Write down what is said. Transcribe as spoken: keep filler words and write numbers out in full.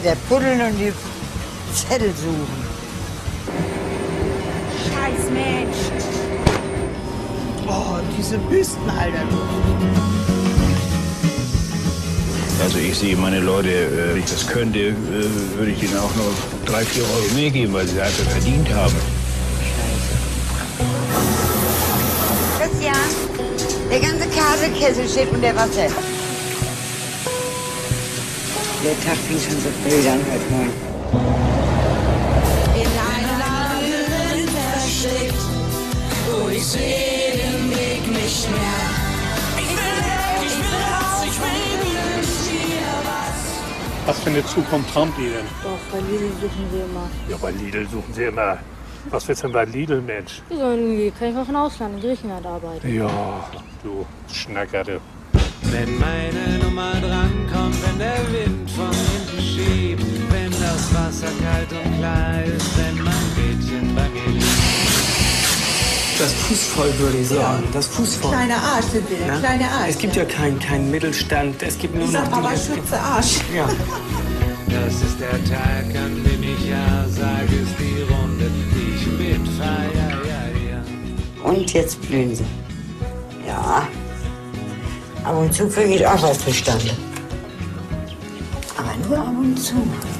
wieder buddeln und die Zettel suchen. Scheiß Mensch. Oh, diese Büsten, Alter. Also ich sehe meine Leute, äh, wenn ich das könnte, äh, würde ich ihnen auch nur drei, vier Euro mehr geben, weil sie einfach verdient haben. Christian, der ganze Käsekessel steht unter Wasser. Der Tag fing schon so blöd an heute Morgen. In einem Labyrinth versteckt, wo ich sehe den Weg nicht mehr. Ich will weg, ich will raus, ich will wünsch dir was. Was für eine Zukunft haben die denn? Doch, bei Lidl suchen sie immer. Ja, bei Lidl suchen sie immer. Was willst du denn bei Lidl, Mensch? Die sollen irgendwie, kann ich auch im Ausland, in Griechenland arbeiten. Ja, du Schnacker, du. Wenn meine Nummer drankommt, wenn der Wind von hinten schiebt, wenn das Wasser kalt und klar ist, wenn mein Mädchen bei mir liegt. Das Fußvolk, würde ich sagen. Ja. Das Fußvolk. Kleiner Arsch sind wir, der kleine Arsch. Es gibt ja keinen kein Mittelstand, es gibt nur ich noch sag aber Schütze Arsch. Ja. Das ist der Tag, an dem ich ja sage, ist die Runde, die ich mitfahre, ja, ja, ja. Und jetzt blühen sie. Ja. Ab und zu kriege ich auch was zustande. Aber nur ab und zu.